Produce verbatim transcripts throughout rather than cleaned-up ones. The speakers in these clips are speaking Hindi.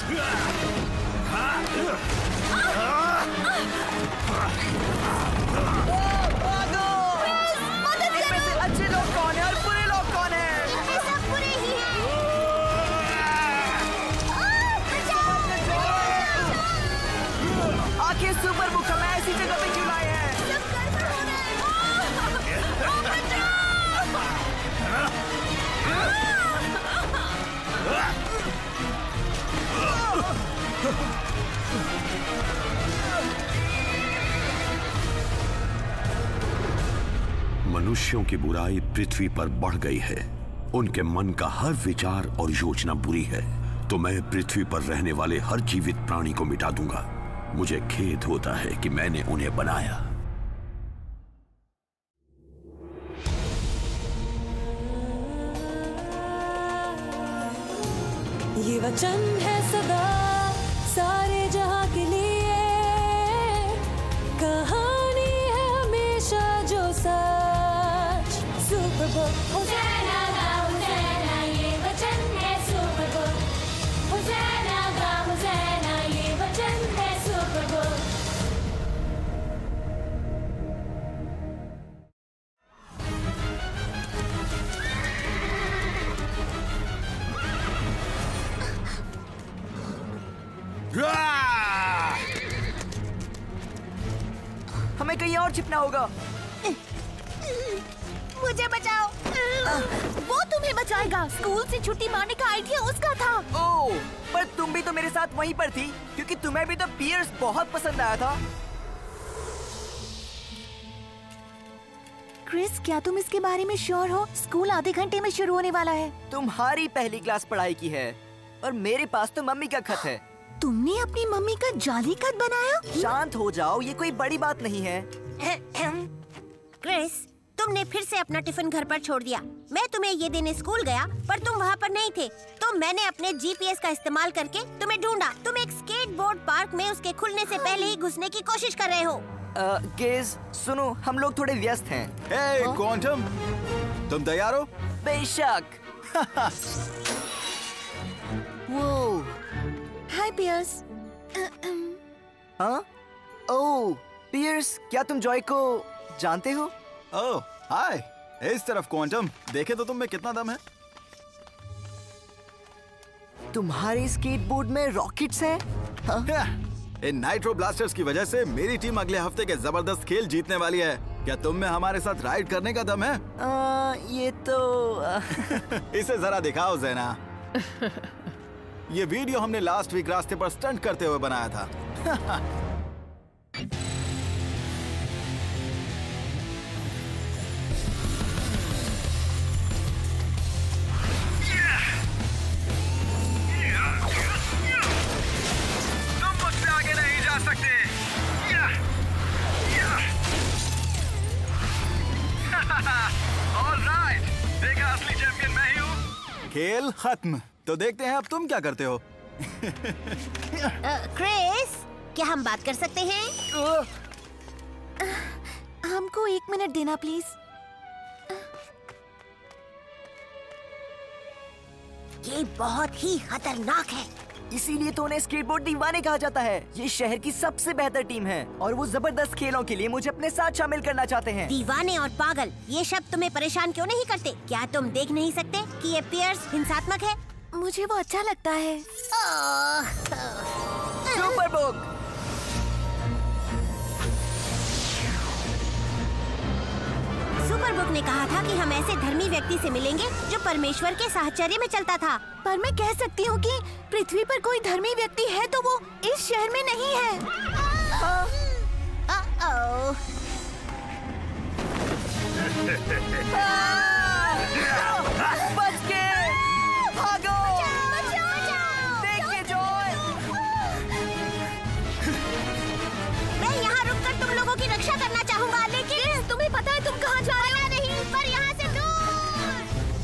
अच्छे लोग कौन है और बुरे लोग कौन है? इनमें सब बुरे ही हैं। आखिर सुपर बुक हमें ऐसी जगह पे क्यों लाए हैं? मनुष्यों की बुराई पृथ्वी पर बढ़ गई है। उनके मन का हर विचार और योजना बुरी है, तो मैं पृथ्वी पर रहने वाले हर जीवित प्राणी को मिटा दूंगा। मुझे खेद होता है कि मैंने उन्हें बनाया। ये वचन है सदा सारे जहां के लिए, कहानी है हमेशा जो सच। सुपर बुक होज़ैना गा होज़ैना, ये वचन है सुपर बुक। होज़ैना गा होज़ैना, ये वचन है सुपर बुक। हमें कहीं और छिपना होगा। मुझे बचाओ। वो तुम्हें बचाएगा। स्कूल से छुट्टी मारने का आइडिया उसका था। ओह, पर तुम भी तो मेरे साथ वहीं पर थी, क्योंकि तुम्हें भी तो पियर्स बहुत पसंद आया था। क्रिस, क्या तुम इसके बारे में श्योर हो? स्कूल आधे घंटे में शुरू होने वाला है। तुम्हारी पहली क्लास पढ़ाई की है और मेरे पास तो मम्मी का खत है। तुमने अपनी मम्मी का जाली खत बनाया? शांत हो जाओ, ये कोई बड़ी बात नहीं है। क्रिस, तुमने फिर से अपना टिफिन घर पर छोड़ दिया। मैं तुम्हें ये देने स्कूल गया, पर तुम वहाँ पर नहीं थे, तो मैंने अपने जी पी एस का इस्तेमाल करके तुम्हें ढूंढा। तुम एक स्केटबोर्ड पार्क में उसके खुलने से पहले ही घुसने की कोशिश कर रहे हो। गेज, सुनो, हम लोग थोड़े व्यस्त हैं। हे क्वांटम, तुम तैयार हो? बेशक। वो हाय पियर्स। हाँ? ओह, पियर्स, क्या तुम जॉय को जानते हो? ओह, हाय। इस तरफ क्वांटम, देखे तो तुम में कितना दम है। तुम्हारे स्केटबोर्ड में रॉकेट्स हैं? हाँ? इन नाइट्रो ब्लास्टर्स की वजह से मेरी टीम अगले हफ्ते के जबरदस्त खेल जीतने वाली है। क्या तुम में हमारे साथ राइड करने का दम है? आ, ये तो आ... इसे जरा दिखाओ ज़ैना। ये वीडियो हमने लास्ट वीक रास्ते पर स्टंट करते हुए बनाया था। तुम मुझसे आगे नहीं जा सकते। ऑलराइट, देखा, असली चैंपियन मैं ही हूँ। खेल खत्म, तो देखते हैं अब तुम क्या करते हो। क्रिस, क्या हम बात कर सकते हैं? हमको एक मिनट देना प्लीज। ये बहुत ही खतरनाक है। इसीलिए तो उन्हें स्केटबोर्ड दीवाने कहा जाता है। ये शहर की सबसे बेहतर टीम है और वो जबरदस्त खेलों के लिए मुझे अपने साथ शामिल करना चाहते हैं। दीवाने और पागल, ये शब्द तुम्हें परेशान क्यों नहीं करते? क्या तुम देख नहीं सकते कि ये पियर्स हिंसात्मक है? मुझे वो अच्छा लगता है। Super book. सुपर बुक ने कहा था कि हम ऐसे धर्मी व्यक्ति से मिलेंगे जो परमेश्वर के साहचर्य में चलता था। पर मैं कह सकती हूँ कि पृथ्वी पर कोई धर्मी व्यक्ति है तो वो इस शहर में नहीं है। बच के भागो। देख के जॉय। मैं यहाँ रुककर तुम लोगों की रक्षा करना चाहूँगा, लेकिन तुम्हें पता है तुम कहाँ जा रहे हो? नहीं, पर यहाँ से दूर।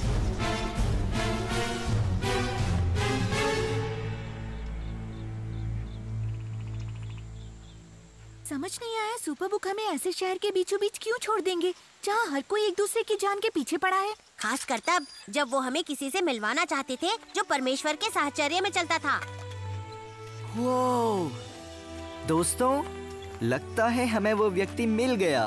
समझ नहीं आया सुपर बुक हमें ऐसे शहर के बीचों बीच क्यों छोड़ देंगे जहाँ हर कोई एक दूसरे की जान के पीछे पड़ा है। खास कर तब जब वो हमें किसी से मिलवाना चाहते थे जो परमेश्वर के साहचर्य में चलता था। वो दोस्तों, लगता है हमें वो व्यक्ति मिल गया।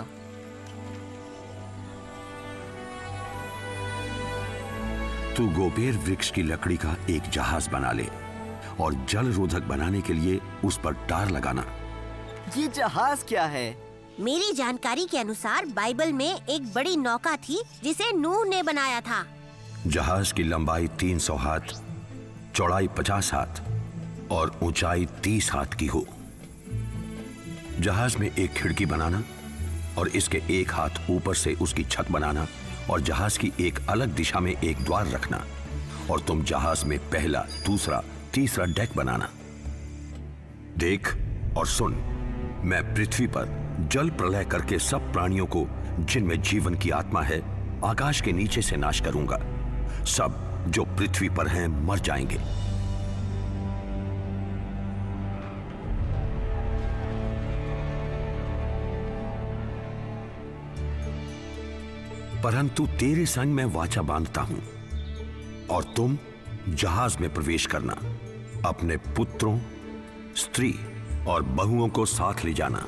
तू गोबेर वृक्ष की लकड़ी का एक जहाज बना ले और जल रोधक बनाने के लिए उस पर टार लगाना। ये जहाज क्या है? मेरी जानकारी के अनुसार बाइबल में एक बड़ी नौका थी जिसे नूह ने बनाया था। जहाज की लंबाई तीन सौ हाथ, चौड़ाई पचास हाथ और ऊंचाई तीस हाथ की हो। जहाज में एक खिड़की बनाना और इसके एक हाथ ऊपर से उसकी छत बनाना और जहाज की एक अलग दिशा में एक द्वार रखना और तुम जहाज में पहला, दूसरा, तीसरा डेक बनाना। देख और सुन, मैं पृथ्वी पर जल प्रलय करके सब प्राणियों को जिनमें जीवन की आत्मा है आकाश के नीचे से नाश करूंगा। सब जो पृथ्वी पर हैं मर जाएंगे। परंतु तेरे संग मैं वाचा बांधता हूं और तुम जहाज में प्रवेश करना, अपने पुत्रों, स्त्री और बहुओं को साथ ले जाना।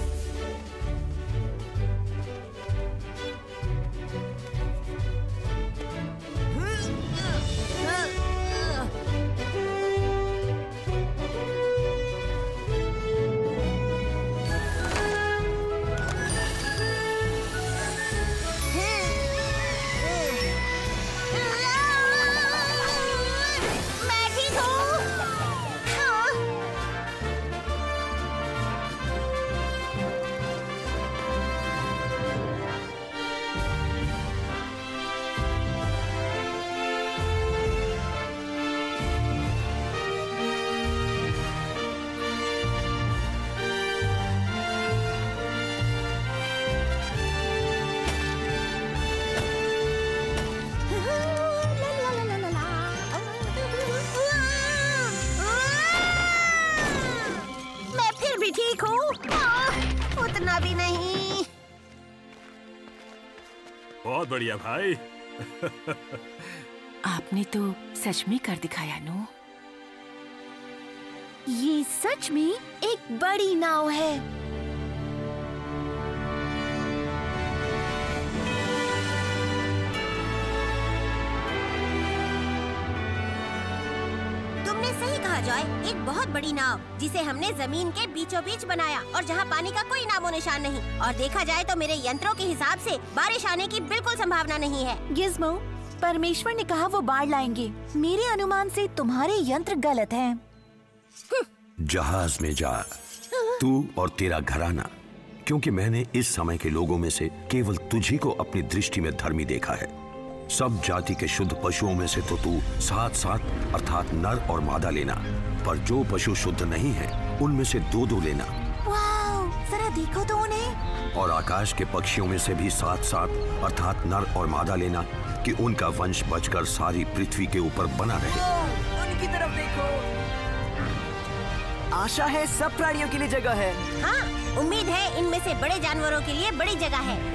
बहुत बढ़िया भाई। आपने तो सच में कर दिखाया नो। ये सच में एक बड़ी नाव है। तुमने सही कहा जॉय, एक बहुत बड़ी नाव जिसे हमने जमीन के बीचों बीच बनाया और जहाँ पानी का कोई नामो निशान नहीं। और देखा जाए तो मेरे यंत्रों के हिसाब से बारिश आने की बिल्कुल संभावना नहीं है। गिज़्मो, परमेश्वर ने कहा वो बाढ़ लाएंगे। मेरे अनुमान से तुम्हारे यंत्र गलत हैं। जहाज में जा, तू और तेरा घराना, क्योंकि मैंने इस समय के लोगों में से केवल तुझी को अपनी दृष्टि में धर्मी देखा है। सब जाति के शुद्ध पशुओं में से तो तू सात सात अर्थात नर और मादा लेना, पर जो पशु शुद्ध नहीं है उनमें से दो दो लेना। वाव, जरा देखो तो उन्हें। और आकाश के पक्षियों में से भी सात सात अर्थात नर और मादा लेना, कि उनका वंश बचकर सारी पृथ्वी के ऊपर बना रहे। उनकी तरफ देखो। आशा है सब प्राणियों के लिए जगह है। हाँ, उम्मीद है इनमें से बड़े जानवरों के लिए बड़ी जगह है।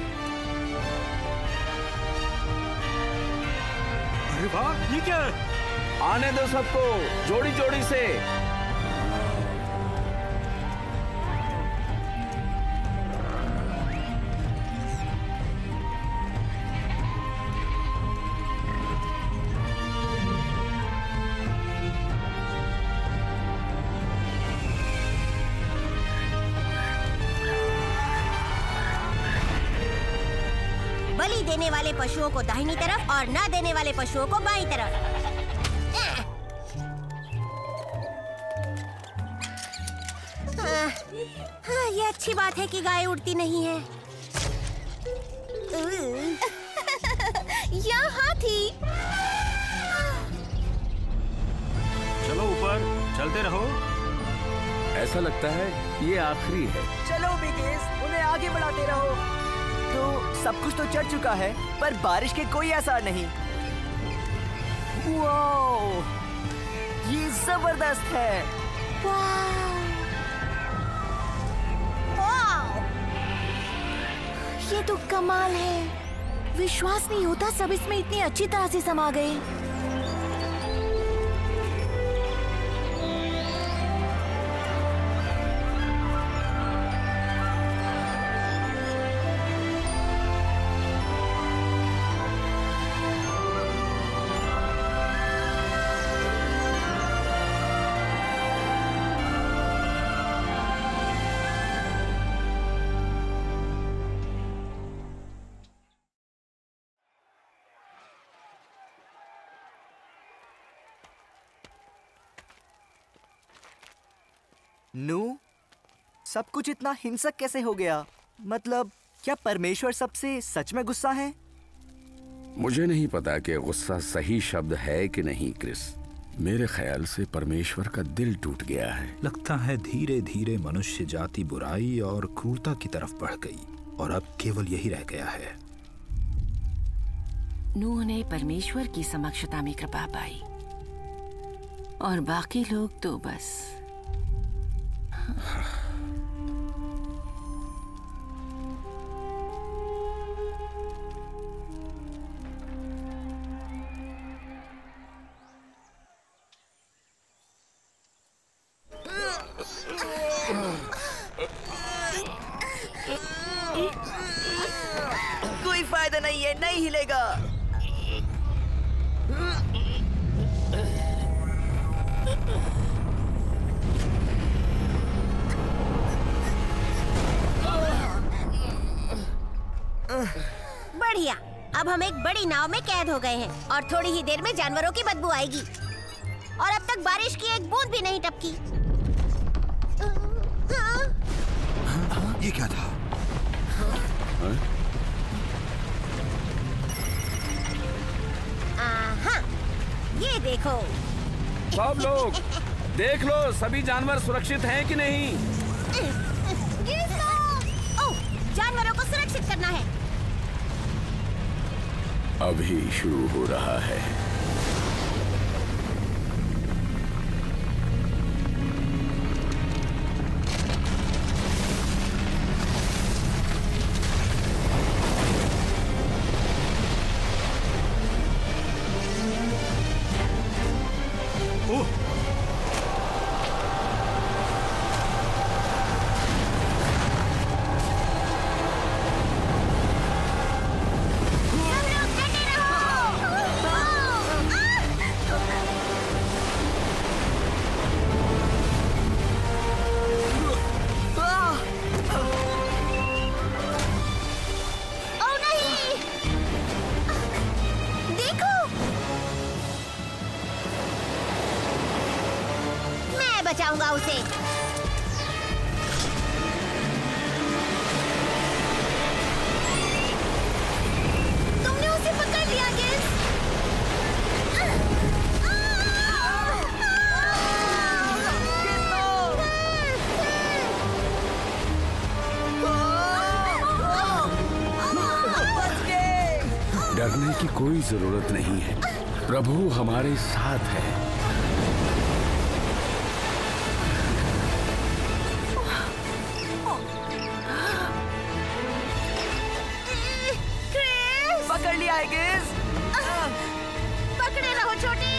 अरे वाह, ये क्या है? आने दो सबको, जोड़ी जोड़ी से। बलि देने वाले पशुओं को दाहिनी तरफ और न देने वाले पशुओं को बाईं तरफ। हाँ, हाँ, ये अच्छी बात है कि गाय उड़ती नहीं है। यहाँ हाथी। चलो ऊपर, चलते रहो। ऐसा लगता है ये आखिरी है। चलो बिगेस, उन्हें आगे बढ़ाते रहो। तो सब कुछ तो चढ़ चुका है, पर बारिश के कोई आसार नहीं। वाओ, ये जबरदस्त है। वाव, ये तो कमाल है। विश्वास नहीं होता सब इसमें इतनी अच्छी तरह से समा गए। नू, सब कुछ इतना हिंसक कैसे हो गया? मतलब क्या परमेश्वर सबसे सच में गुस्सा है? मुझे नहीं पता कि गुस्सा सही शब्द है कि नहीं क्रिस। मेरे ख्याल से परमेश्वर का दिल टूट गया है। लगता है धीरे धीरे मनुष्य जाति बुराई और क्रूरता की तरफ बढ़ गई और अब केवल यही रह गया है। नूह ने परमेश्वर की समक्षता में कृपा पाई और बाकी लोग तो बस। कोई फायदा नहीं है, नहीं हिलेगा। बढ़िया, अब हम एक बड़ी नाव में कैद हो गए हैं और थोड़ी ही देर में जानवरों की बदबू आएगी। और अब तक बारिश की एक बूंद भी नहीं टपकी। ये क्या था? आहा, ये देखो। सब लोग देख लो, सभी जानवर सुरक्षित हैं कि नहीं? ओह, जानवरों को सुरक्षित करना है। अभी शुरू हो रहा है। बचाऊंगा उसे। तुमने उसे पकड़ लिया गिल्स। डरने की कोई जरूरत नहीं है, प्रभु हमारे साथ है। पकड़ लिया है गिल्स। पकड़े रहो छोटी।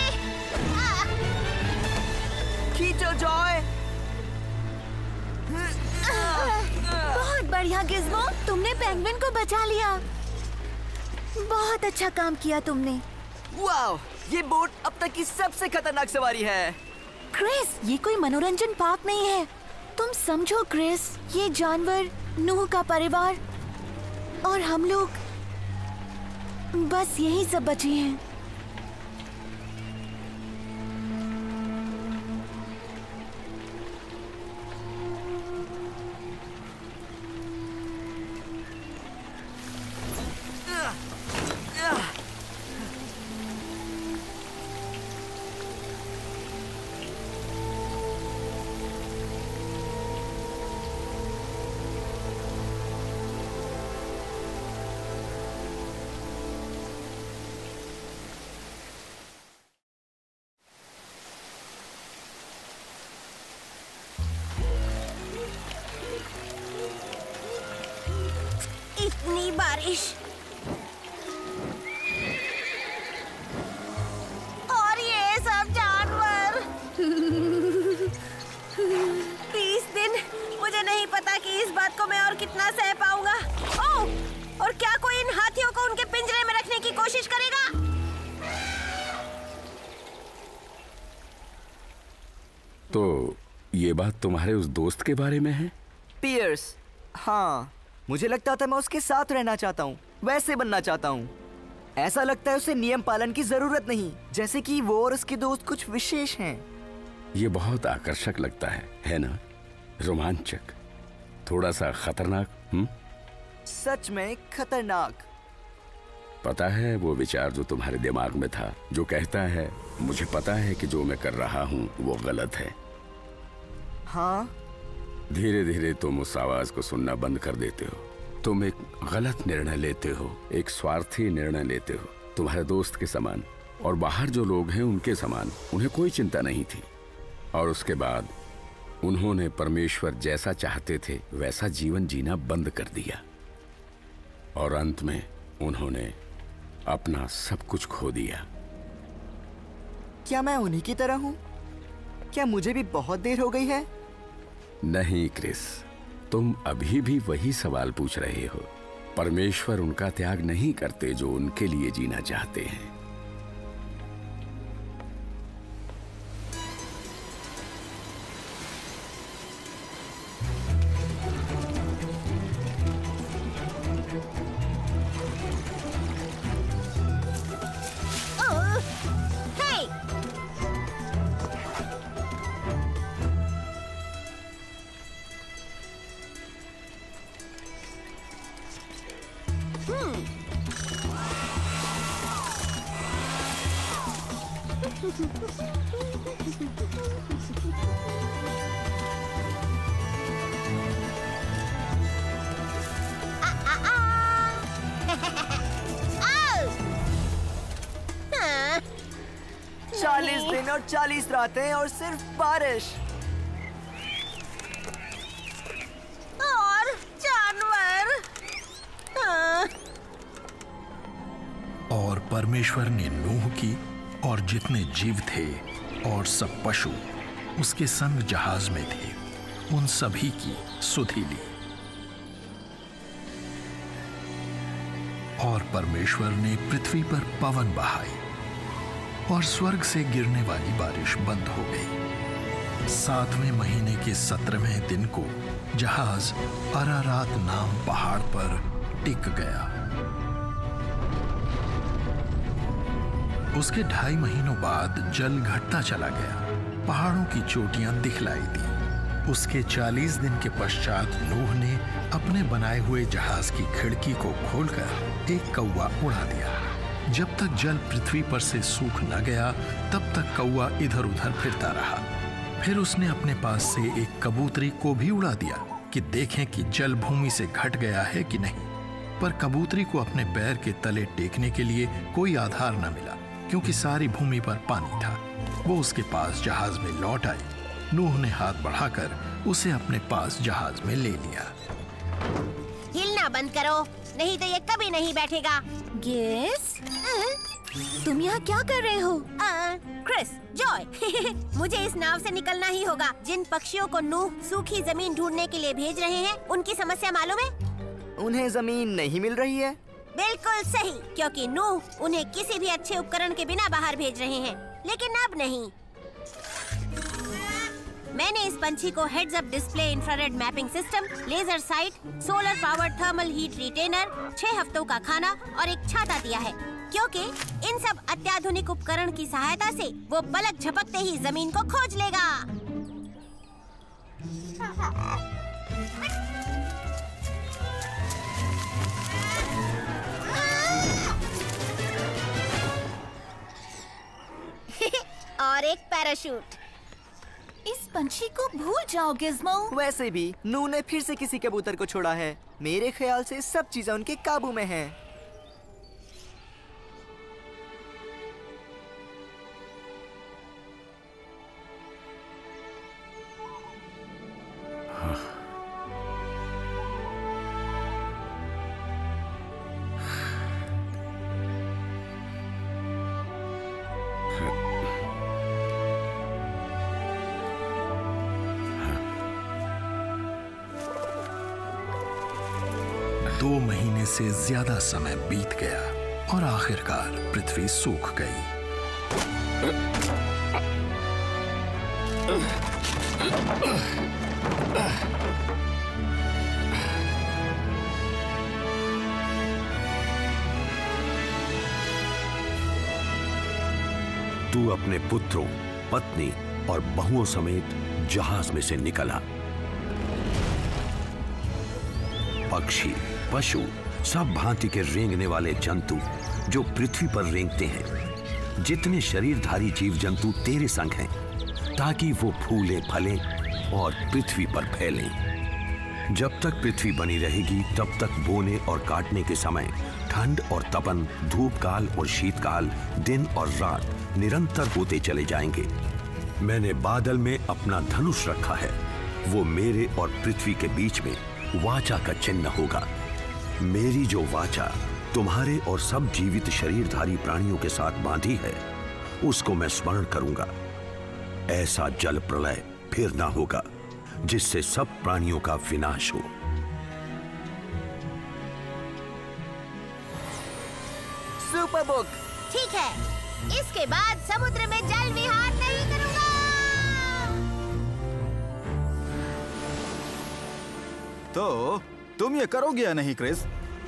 खींचो जॉय। बहुत बढ़िया गिज़्मो, तुमने पेंगुइन को बचा लिया। बहुत अच्छा काम किया तुमने। वाओ, ये बोट अब तक की सबसे खतरनाक सवारी है। क्रिस, ये कोई मनोरंजन पार्क नहीं है। तुम समझो क्रिस, ये जानवर, नूह का परिवार और हम लोग बस यही सब बचे हैं। इतनी बारिश और ये सब जानवर। बीस दिन, मुझे नहीं पता कि इस बात को मैं और कितना सह पाऊंगा। ओह, और क्या कोई इन हाथियों को उनके पिंजरे में रखने की कोशिश करेगा? तो ये बात तुम्हारे उस दोस्त के बारे में है? पियर्स, हाँ, मुझे लगता था मैं उसके साथ रहना चाहता हूँ, वैसे बनना चाहता हूँ। ऐसा लगता है उसे नियम पालन की जरूरत नहीं, जैसे कि वो और उसके दोस्त कुछ विशेष हैं। ये बहुत आकर्षक लगता है, है ना? रोमांचक, थोड़ा सा खतरनाक। हम्म सच में खतरनाक। पता है वो विचार जो तुम्हारे दिमाग में था, जो कहता है मुझे पता है कि जो मैं कर रहा हूं वो गलत है। हाँ। धीरे धीरे तुम उस आवाज को सुनना बंद कर देते हो। तुम एक गलत निर्णय लेते हो, एक स्वार्थी निर्णय लेते हो, तुम्हारे दोस्त के समान और बाहर जो लोग हैं उनके समान। उन्हें कोई चिंता नहीं थी और उसके बाद उन्होंने परमेश्वर जैसा चाहते थे वैसा जीवन जीना बंद कर दिया और अंत में उन्होंने अपना सब कुछ खो दिया। क्या मैं उन्हीं की तरह हूं? क्या मुझे भी बहुत देर हो गई है? नहीं क्रिस, तुम अभी भी वही सवाल पूछ रहे हो। परमेश्वर उनका त्याग नहीं करते जो उनके लिए जीना चाहते हैं। चालीस दिन और चालीस रातें और सिर्फ बारिश और जानवर। हाँ। और परमेश्वर ने नूह की और जितने जीव थे और सब पशु उसके संग जहाज में थे उन सभी की सुधि ली। और परमेश्वर ने पृथ्वी पर पवन बहाई और स्वर्ग से गिरने वाली बारिश बंद हो गई। सातवें महीने के सत्रहवें दिन को जहाज अरारात नाम पहाड़ पर टिक गया। उसके ढाई महीनों बाद जल घटता चला गया, पहाड़ों की चोटियां दिखलाई दी। उसके चालीस दिन के पश्चात नूह ने अपने बनाए हुए जहाज की खिड़की को खोलकर एक कौवा उड़ा दिया। जब तक जल पृथ्वी पर से सूख न गया तब तक कौवा इधर उधर फिरता रहा। फिर उसने अपने पास से एक कबूतरी को भी उड़ा दिया कि देखें कि जल भूमि से घट गया है कि नहीं। पर कबूतरी को अपने पैर के तले टेकने के लिए कोई आधार न मिला क्योंकि सारी भूमि पर पानी था। वो उसके पास जहाज में लौट आई। नूह ने हाथ बढ़ाकर उसे अपने पास जहाज में ले लिया। हिलना बंद करो, नहीं तो ये कभी नहीं बैठेगा। गेस, तुम यहाँ क्या कर रहे हो? आ, क्रिस, जॉय, मुझे इस नाव से निकलना ही होगा। जिन पक्षियों को नूह सूखी जमीन ढूंढने के लिए भेज रहे हैं, उनकी समस्या मालूम है? उन्हें जमीन नहीं मिल रही है। बिल्कुल सही, क्योंकि नूह उन्हें किसी भी अच्छे उपकरण के बिना बाहर भेज रहे हैं। लेकिन अब नहीं। मैंने इस पंछी को heads up display, infrared mapping system, laser sight, solar powered thermal heat retainer, छह हफ्तों का खाना और एक छाता दिया है, क्योंकि इन सब अत्याधुनिक उपकरण की सहायता से वो पलक झपकते ही जमीन को खोज लेगा। और एक पैराशूट। इस पंछी को भूल जाओ गिज़्मो। वैसे भी नूह ने फिर से किसी कबूतर को छोड़ा है। मेरे ख्याल से सब चीजें उनके काबू में हैं। दो महीने से ज्यादा समय बीत गया और आखिरकार पृथ्वी सूख गई। तू अपने पुत्रों, पत्नी और बहुओं समेत जहाज में से निकला। पक्षी, पशु, सब भांति के रेंगने वाले जंतु जो पृथ्वी पर रेंगते हैं, जितने शरीरधारी जीव जंतु तेरे संग हैं, ताकि वो फूले फले और पृथ्वी पर फैलें। जब तक पृथ्वी बनी रहेगी तब तक बोने और काटने के समय ठंड और तपन, धूप काल और शीतकाल, दिन और रात निरंतर होते चले जाएंगे। मैंने बादल में अपना धनुष रखा है, वो मेरे और पृथ्वी के बीच में वाचा का चिन्ह होगा। मेरी जो वाचा तुम्हारे और सब जीवित शरीरधारी प्राणियों के साथ बांधी है, उसको मैं स्मरण करूंगा। ऐसा जल प्रलय फिर ना होगा जिससे सब प्राणियों का विनाश हो। Super book. ठीक है, इसके बाद समुद्र में जल विहार नहीं करूंगा। तो तुम ये करोगे या नहीं क्रिस?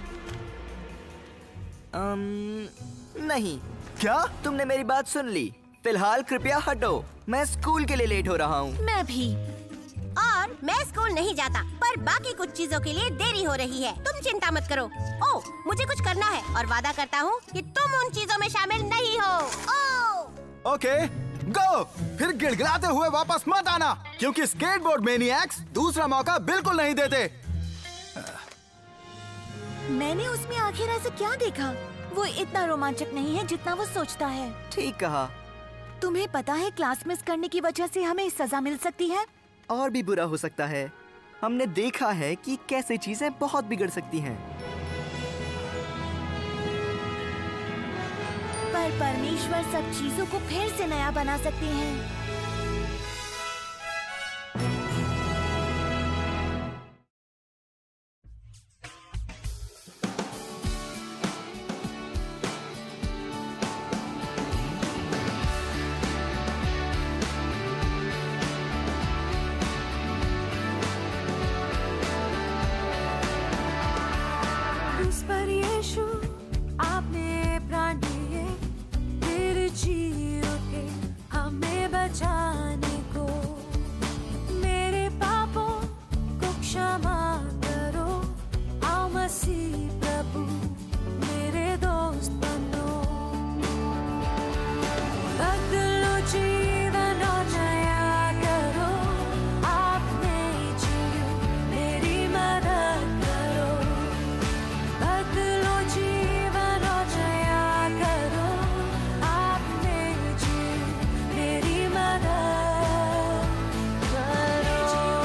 अम, नहीं। क्या? तुमने मेरी बात सुन ली। फिलहाल कृपया हटो, मैं स्कूल के लिए लेट हो रहा हूँ। मैं भी। और मैं स्कूल नहीं जाता, पर बाकी कुछ चीजों के लिए देरी हो रही है। तुम चिंता मत करो। ओ, मुझे कुछ करना है और वादा करता हूँ कि तुम उन चीजों में शामिल नहीं हो। ओ! Okay, go. फिर गिड़गिड़ाते हुए वापस मत आना, क्योंकि स्केटबोर्ड मैनिएक्स दूसरा मौका बिल्कुल नहीं देते। मैंने उसमें आखिर ऐसे क्या देखा? वो इतना रोमांचक नहीं है जितना वो सोचता है। ठीक कहा। तुम्हें पता है क्लास मिस करने की वजह से हमें सजा मिल सकती है। और भी बुरा हो सकता है। हमने देखा है कि कैसे चीजें बहुत बिगड़ सकती हैं। पर परमेश्वर सब चीजों को फिर से नया बना सकते हैं। पर यीशु आपने प्राण दिए, फिर जी उठे हमें बचाने को। मेरे पापों को क्षमा करो, आओ मसीह प्रभु मेरे दोस्त बनो। बदलो जीवन और नया करो, आपने जियो मेरी मदद करो। बदलो जीवन और नया करो, आपने जियो मेरी मदद करो।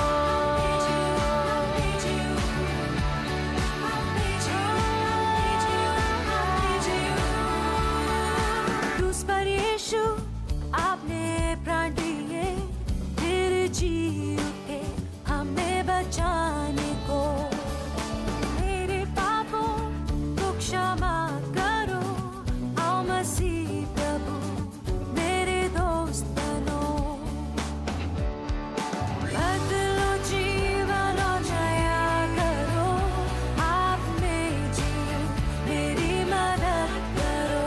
क्रूस पर यीशु आपने प्राण दिए, फिर जी उठे हमें बचाने को। मेरे पापों को क्षमा करो, आओ मसीह प्रभु मेरे दोस्त बनो। बदलो जीवन और नया करो, आपने जियो मेरी मदद करो।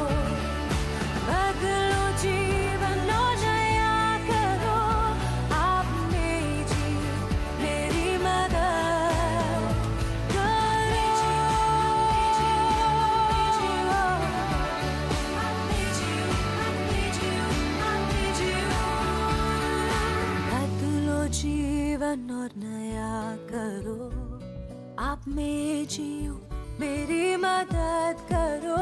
बदलो जीवन और नया करो, आपने जियो मेरी मदद करो। बदलो जीवन और नया करो, आप में जियो मेरी मदद करो।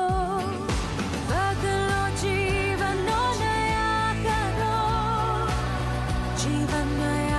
बदलो जीवन और नया करो, जीवन नया